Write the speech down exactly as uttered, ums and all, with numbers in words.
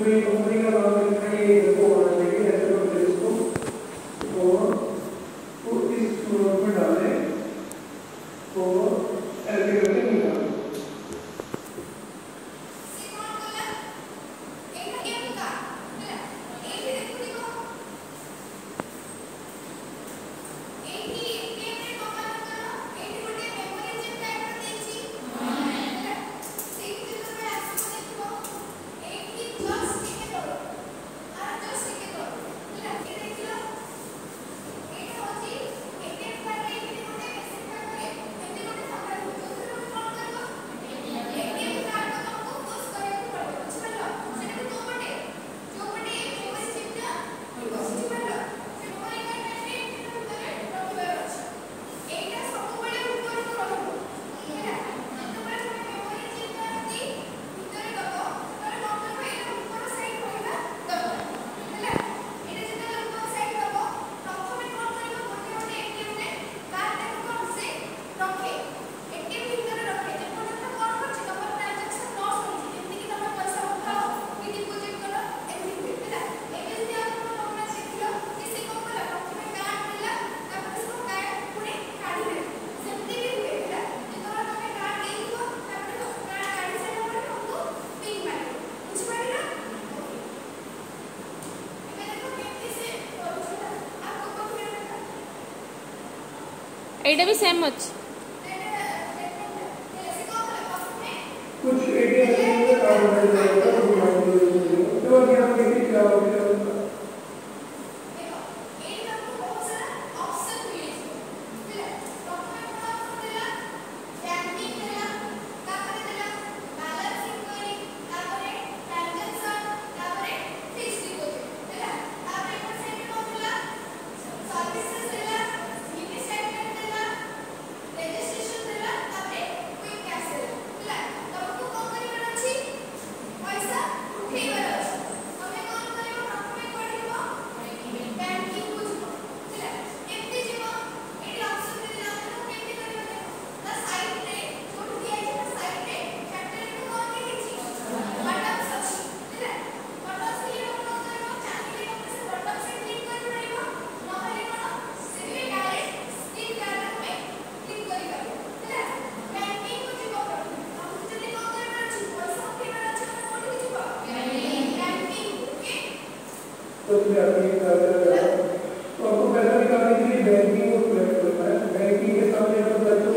ये कंपनी का नाम लिखा है, ये देखो होना चाहिए ऐसे करके इसको और तो इस नोट में डालें और ऐसे करके निकालें। एटा भी सेम अछि कुछ एटीएम में काम कर रहे हैं तो तो यहाँ पे क्या हो गया तो फिर आपकी तो आपको पैसा निकालने के लिए बैंकिंग को सिलेक्ट करना है। बैंकिंग के सामने